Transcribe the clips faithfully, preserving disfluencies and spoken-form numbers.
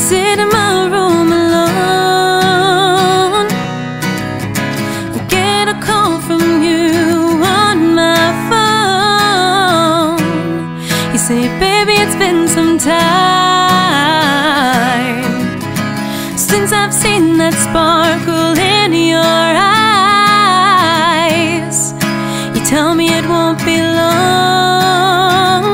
sit in my room alone, I get a call from you on my phone. You say, baby, it's been some time since I've seen that sparkle in your eyes. You tell me it won't be long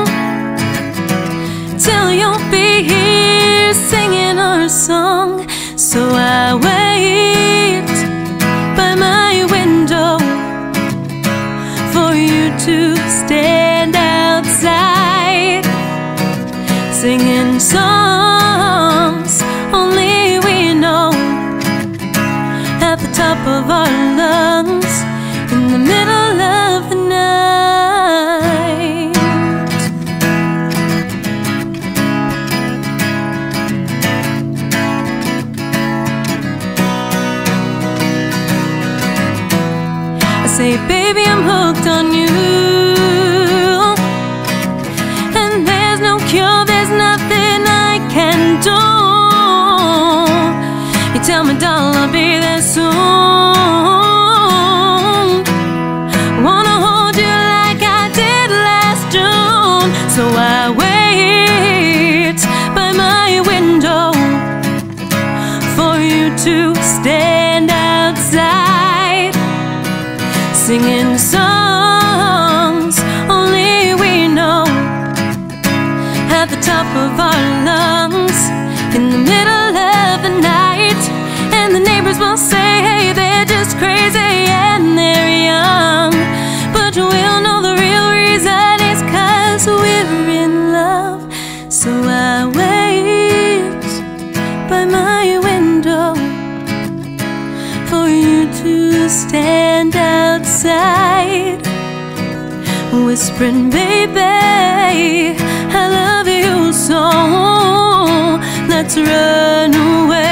till you'll be here singing our song. So I wait by my window for you to stand outside, singing songs only we know, at the top of our lungs, in the middle of the night. I say, baby, I'm hooked on you, and there's no cure, there's nothing I can do. You tell me, darling, I'll be there soon. Wanna hold you like I did last June. So I wait by my window for you to stand outside, singing songs only we know, at the top of our lungs, in the middle of the night. And the neighbors will say, hey, they're just crazy and they're young, but we'll know the real reason is 'cause we're in love. So I wait by my window for you to stand outside, whispering, baby, I love you so, let's run away.